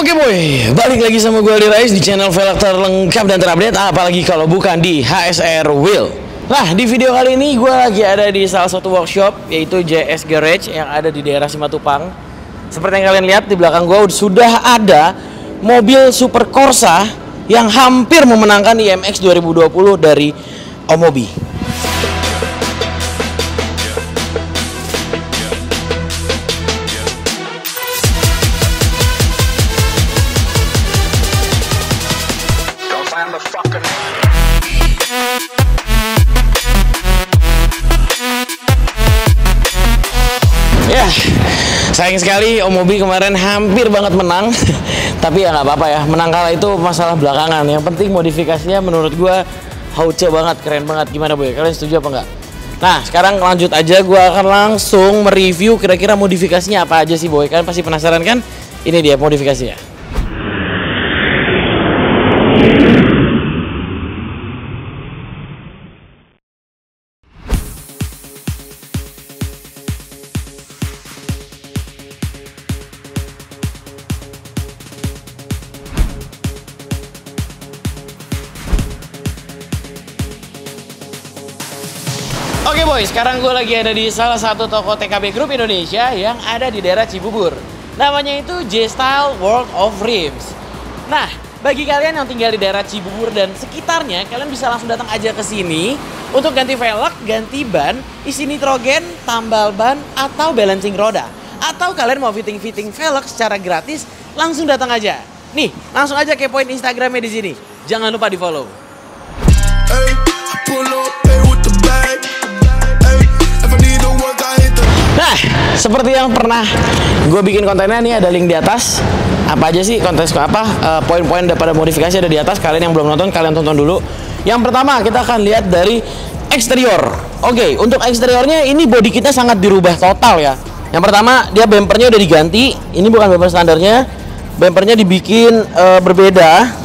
Oke boy, balik lagi sama gue Aldi Rais di channel velg terlengkap dan terupdate, apalagi kalau bukan di HSR Wheel. Nah, di video kali ini gue lagi ada di salah satu workshop, yaitu JS Garage yang ada di daerah Simatupang. Seperti yang kalian lihat di belakang gue sudah ada mobil Super Corsa yang hampir memenangkan IMX 2020 dari Omobi. Ya, sayang sekali Omobi kemarin hampir banget menang. Tapi ya nggak apa-apa ya, menang kalah itu masalah belakangan. Yang penting modifikasinya menurut gue hauce banget, keren banget. Gimana boy, kalian setuju apa enggak? Nah, sekarang lanjut aja, gue akan langsung mereview kira-kira modifikasinya apa aja sih boy. Kalian pasti penasaran kan? Ini dia modifikasinya. Oke boy, sekarang gue lagi ada di salah satu toko TKB Group Indonesia yang ada di daerah Cibubur. Namanya itu J-Style World of Rims. Nah, bagi kalian yang tinggal di daerah Cibubur dan sekitarnya, kalian bisa langsung datang aja ke sini untuk ganti velg, ganti ban, isi nitrogen, tambal ban, atau balancing roda. Atau kalian mau fitting-fitting velg secara gratis, langsung datang aja. Nih, langsung aja kepoin Instagramnya di sini. Jangan lupa di follow. Nah, seperti yang pernah gue bikin kontennya, nih ada link di atas. Apa aja sih kontes apa, poin-poin daripada modifikasi ada di atas. Kalian yang belum nonton, kalian tonton dulu. Yang pertama kita akan lihat dari eksterior. Oke, untuk eksteriornya ini body kitnya sangat dirubah total ya. Yang pertama, dia bumpernya udah diganti. Ini bukan bumper standarnya. Bumpernya dibikin berbeda.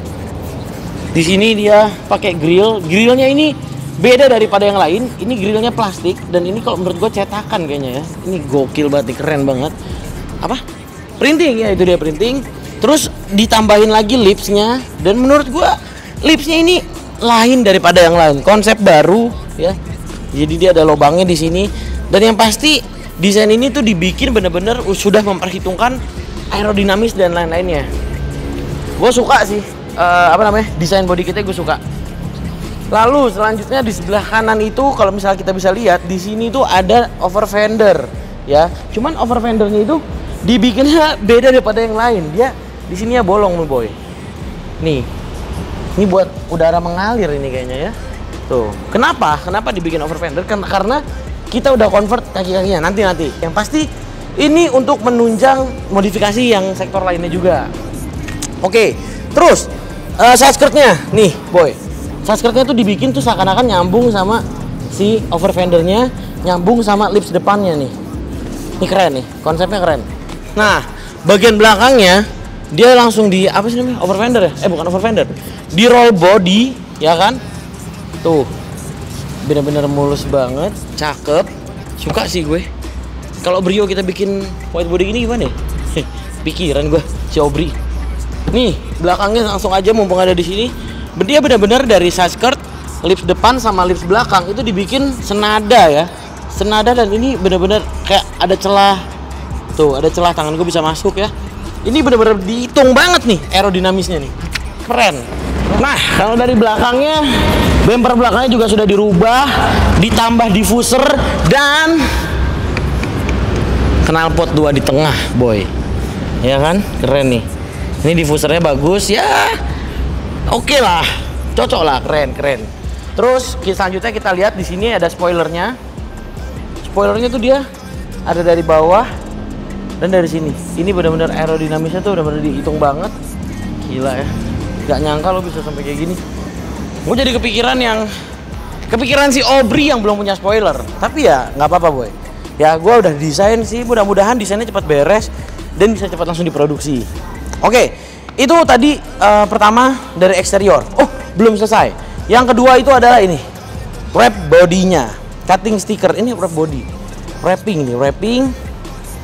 Di sini dia pakai grill. Grillnya ini beda daripada yang lain. Ini grillnya plastik dan ini kalau menurut gue cetakan kayaknya ya. Ini gokil banget, keren banget. Apa? Printing ya, itu dia printing. Terus ditambahin lagi lipsnya dan menurut gue lipsnya ini lain daripada yang lain. Konsep baru ya. Jadi dia ada lubangnya di sini dan yang pasti desain ini tuh dibikin bener-bener sudah memperhitungkan aerodinamis dan lain-lainnya. Gue suka sih desain body kitnya gue suka. Lalu selanjutnya di sebelah kanan itu kalau misalnya kita bisa lihat di sini tuh ada over fender ya. Cuman over fendernya itu dibikinnya beda daripada yang lain. Dia di sini ya bolong nih boy. Nih. Ini buat udara mengalir ini kayaknya ya. Tuh. Kenapa? Kenapa dibikin over fender? Karena kita udah convert kaki-kakinya nanti. Yang pasti ini untuk menunjang modifikasi yang sektor lainnya juga. Oke. Terus side skirtnya nih boy. Saskirtnya tuh dibikin tuh seakan-akan nyambung sama si over fendernya, nyambung sama lips depannya nih. Ini keren nih, konsepnya keren. Nah, bagian belakangnya dia langsung di apa sih namanya? Over fender ya? Bukan over fender. Di roll body, ya kan? Tuh. Bener-bener mulus banget, cakep. Suka sih gue. Kalau Brio kita bikin white body gini gimana ya? Pikiran gue, si Obri. Nih, belakangnya langsung aja mumpung ada di sini. Dia benar-benar dari side skirt, lips depan sama lips belakang itu dibikin senada ya. Senada dan ini benar-benar kayak ada celah. Tuh, ada celah tangan gue bisa masuk ya. Ini benar-benar dihitung banget nih aerodinamisnya nih. Keren. Nah, kalau dari belakangnya, bumper belakangnya juga sudah dirubah, ditambah diffuser dan knalpot 2 di tengah, boy. Ya kan? Keren nih. Ini diffusernya bagus ya. Oke lah, cocok lah, keren. Terus selanjutnya kita lihat di sini ada spoilernya. Spoilernya tuh dia ada dari bawah dan dari sini. Ini benar-benar aerodinamisnya tuh benar-benar dihitung banget. Gila ya, gak nyangka lo bisa sampai kayak gini. Gue jadi kepikiran si Obri yang belum punya spoiler. Tapi ya nggak apa-apa boy. Ya gue udah desain sih, mudah-mudahan desainnya cepat beres dan bisa cepat langsung diproduksi. Oke. Itu tadi pertama dari eksterior. Oh, belum selesai. Yang kedua itu adalah ini. Wrap bodinya. Cutting sticker. Ini wrap body. Wrapping nih, wrapping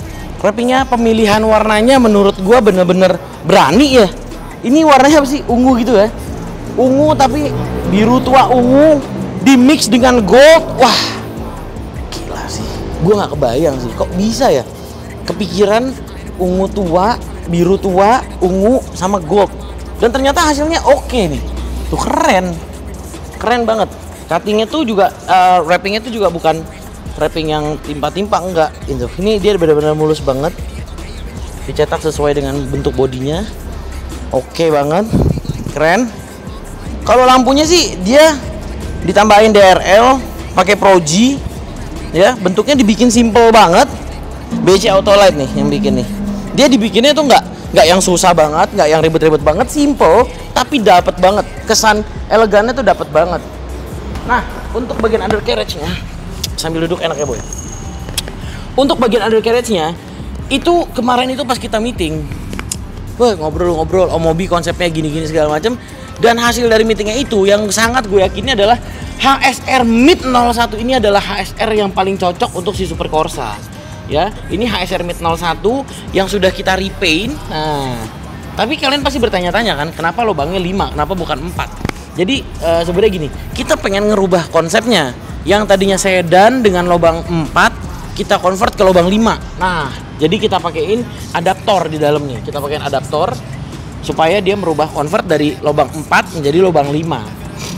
wrappingnya, pemilihan warnanya menurut gua bener-bener berani ya. Ini warnanya apa sih? Ungu gitu ya. Ungu tapi biru tua ungu di mix dengan gold. Wah, gila sih. Gua nggak kebayang sih. Kok bisa ya? Kepikiran ungu tua, biru tua, ungu sama gold. Dan ternyata hasilnya oke nih. Tuh keren. Keren banget. Cuttingnya tuh juga, wrappingnya tuh juga bukan wrapping yang timpa-timpa, enggak. Ini dia benar-benar mulus banget. Dicetak sesuai dengan bentuk bodinya. Oke banget. Keren. Kalau lampunya sih dia ditambahin DRL pakai Pro G. Ya, bentuknya dibikin simple banget. BC Autolight nih yang bikin nih. Dia dibikinnya tuh nggak yang susah banget, nggak yang ribet-ribet banget, simple tapi dapat banget. Kesan elegannya tuh dapat banget. Nah, untuk bagian undercarriage-nya, sambil duduk enak ya boy. Untuk bagian undercarriage-nya, itu kemarin itu pas kita meeting, ngobrol-ngobrol, Mobi konsepnya gini-gini segala macam. Dan hasil dari meetingnya itu yang sangat gue yakini adalah HSR Mid 01 ini adalah HSR yang paling cocok untuk si Super Corsa. Ya, ini HSR Mid 01 yang sudah kita repaint. Nah, tapi kalian pasti bertanya-tanya kan, kenapa lubangnya 5, kenapa bukan 4? Jadi sebenarnya gini, kita pengen ngerubah konsepnya. Yang tadinya sedan dengan lubang 4, kita convert ke lubang 5. Nah, jadi kita pakein adaptor di dalamnya. Kita pakein adaptor supaya dia merubah convert dari lubang 4 menjadi lubang 5.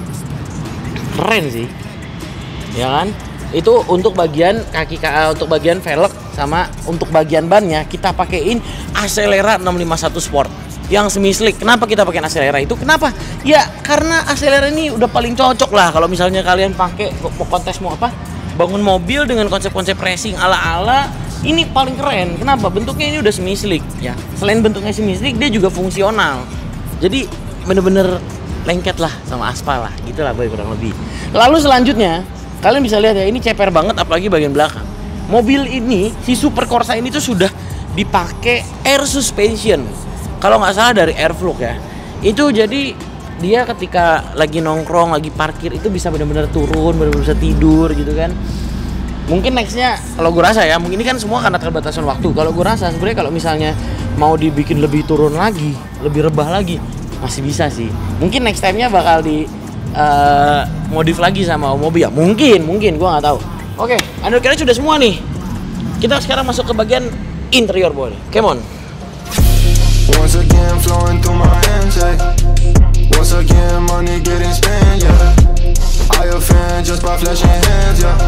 Keren sih. Ya kan? Itu untuk bagian untuk bagian velg sama untuk bagian bannya kita pakein Acelera 651 Sport yang semi slick. Kenapa kita pakai Acelera itu? Kenapa? Ya karena Acelera ini udah paling cocok lah kalau misalnya kalian pakai mau kontes mau apa? Bangun mobil dengan konsep-konsep racing ala-ala, ini paling keren. Kenapa? Bentuknya ini udah semi slick ya. Selain bentuknya semi slick, dia juga fungsional. Jadi bener-bener lengket lah sama aspal lah. Gitulah boy kurang lebih. Lalu selanjutnya, kalian bisa lihat ya, ini ceper banget apalagi bagian belakang. Mobil ini, si Super Corsa ini tuh sudah dipakai air suspension. Kalau nggak salah dari Airflux ya. Itu jadi dia ketika lagi nongkrong, lagi parkir itu bisa benar-benar turun, benar-benar bisa tidur gitu kan. Mungkin nextnya kalau gue rasa ya, mungkin ini kan semua karena keterbatasan waktu. Kalau gue rasa sebenarnya kalau misalnya mau dibikin lebih turun lagi, lebih rebah lagi, masih bisa sih. Mungkin next time-nya bakal di modif lagi sama Mobi ya. Mungkin gue nggak tahu. Oke, undercarriage sudah semua nih. Kita sekarang masuk ke bagian interior boy. Come on. Once again flowing through my hands, yeah. Once again money getting spent, yeah. I offend just by flashing hands, yeah.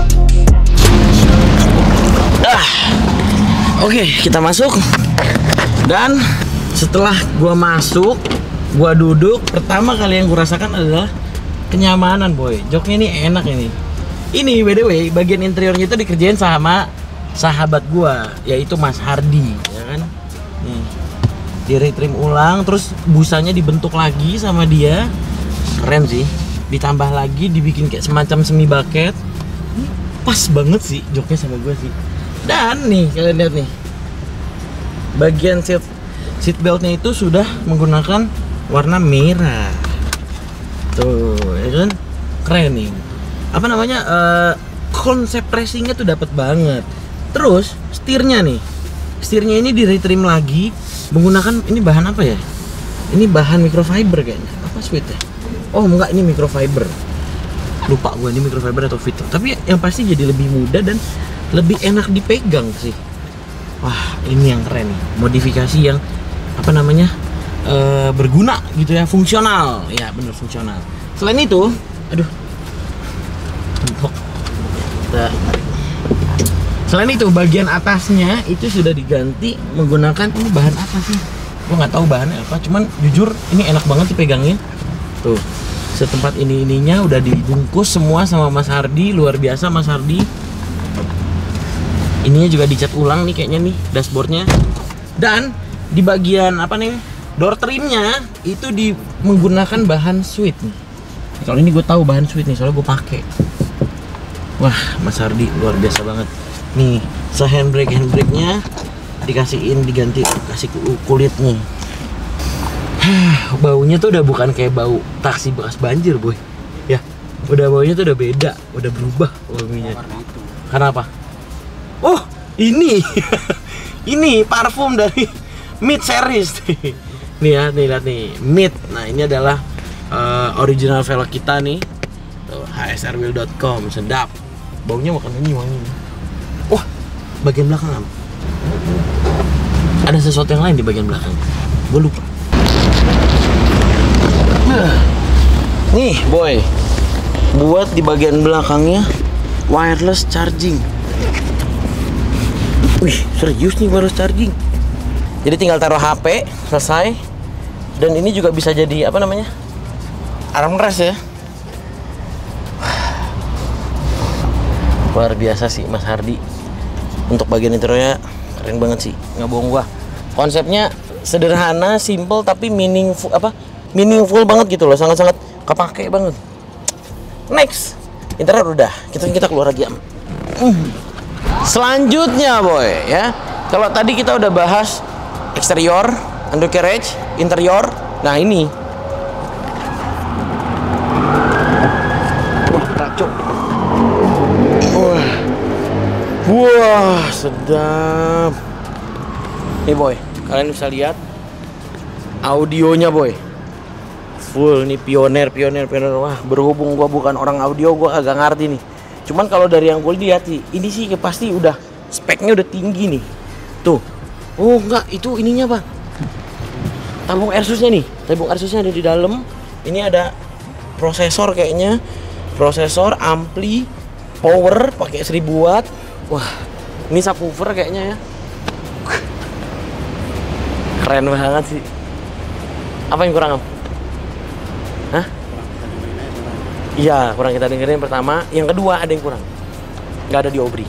Oke, kita masuk. Dan setelah gua masuk, gua duduk, pertama kali yang gua rasakan adalah kenyamanan boy. Joknya ini enak ini. Ini by the way, bagian interiornya itu dikerjain sama sahabat gua, yaitu Mas Hardi, ya kan? Nih, di retrim ulang, terus busanya dibentuk lagi sama dia. Keren sih. Ditambah lagi, dibikin kayak semacam semi bucket. Pas banget sih joknya sama gua sih. Dan nih, kalian lihat nih. Bagian seat beltnya itu sudah menggunakan warna merah. Tuh, ya kan? Keren nih. Apa namanya? Konsep racingnya tuh dapat banget. Terus setirnya nih. Setirnya ini di retrim lagi menggunakan ini bahan apa ya? Ini bahan microfiber kayaknya. Apa sweet ya? Oh, enggak, ini microfiber. Lupa gua ini microfiber atau fitur. Tapi yang pasti jadi lebih mudah dan lebih enak dipegang sih. Wah, ini yang keren nih. Modifikasi yang apa namanya? Berguna gitu ya, fungsional. Ya, bener fungsional. Selain itu, aduh. Selain itu, bagian atasnya itu sudah diganti menggunakan ini bahan apa sih? Gua nggak tahu bahannya apa, cuman jujur ini enak banget dipegangin. Tuh, setempat ininya udah dibungkus semua sama Mas Hardi, luar biasa Mas Hardi. Ininya juga dicat ulang nih kayaknya nih dashboardnya. Dan di bagian apa nih? Door trimnya itu menggunakan bahan sweet nih. Kalau ini gue tahu bahan sweet nih, soalnya gue pakai. Wah, Mas Hardi luar biasa banget. Nih, handbrake-nya dikasihin, diganti, kasih kulit nih. Baunya tuh udah bukan kayak bau taksi bekas banjir, boy. Ya, udah baunya tuh udah beda, udah berubah wanginya. Karena apa? Oh, ini. Ini parfum dari Mid series nih. Nih ya, nih lihat nih, Mid. Nah, ini adalah original velg kita nih. Tuh, hsrwheel.com, sedap. Baunya makan ini wangi. Wah, bagian belakang. Ada sesuatu yang lain di bagian belakang. Gue lupa. Nih, boy. Buat di bagian belakangnya wireless charging. Wih, serius nih wireless charging. Jadi tinggal taruh HP, selesai. Dan ini juga bisa jadi apa namanya? Armrest ya. Luar biasa sih Mas Hardi. Untuk bagian interiornya keren banget sih, nggak bohong gua. Konsepnya sederhana, simple tapi meaningful banget gitu loh, sangat-sangat kepake banget. Next, interior udah, kita keluar lagi. Selanjutnya boy ya, kalau tadi kita udah bahas eksterior, undercarriage, interior. Nah ini, wah racun. Wah sedap. Nih boy, kalian bisa lihat audionya boy. Full nih pioner. Wah, berhubung gua bukan orang audio, gua agak ngerti nih. Cuman kalau dari yang gue lihat sih, ini sih pasti udah speknya udah tinggi nih. Tuh. Oh, enggak, itu ininya, Bang. Tabung Airsusnya nih. Tabung Airsusnya ada di dalam. Ini ada prosesor kayaknya. Prosesor, ampli, power pakai 1000 watt. Wah, ini subwoofer kayaknya ya. Keren banget sih. Apa yang kurang, Om? Hah? Iya, kurang kita dengerin pertama. Yang kedua ada yang kurang. Nggak ada di Obri.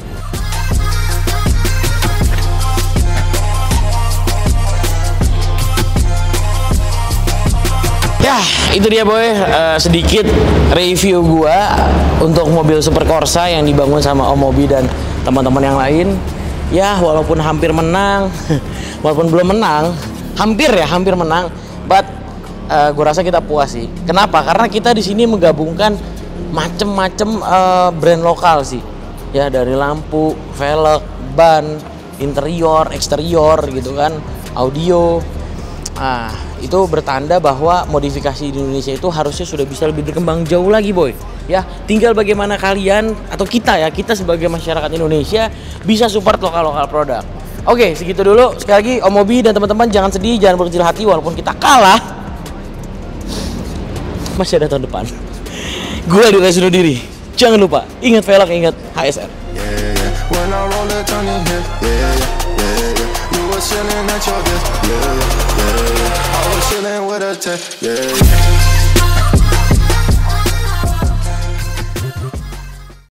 Ya, itu dia boy. Sedikit review gua untuk mobil Super Corsa yang dibangun sama Om Mobi dan teman-teman yang lain. Ya, walaupun hampir menang, walaupun belum menang, hampir menang. But gue rasa kita puas sih. Kenapa? Karena kita di sini menggabungkan macem-macem brand lokal sih. Ya dari lampu, velg, ban, interior, eksterior gitu kan, audio. Itu bertanda bahwa modifikasi di Indonesia itu harusnya sudah bisa lebih berkembang jauh lagi boy. Ya, tinggal bagaimana kalian atau kita sebagai masyarakat Indonesia bisa support lokal produk. Oke, segitu dulu. Sekali lagi Om Mobi dan teman-teman jangan sedih, jangan berkecil hati walaupun kita kalah. Masih ada tahun depan. Gue Adi sudah diri. Jangan lupa, ingat velg, ingat HSR. When I roll it, turn it hit, You were chilling at your desk, I was chilling with a tech,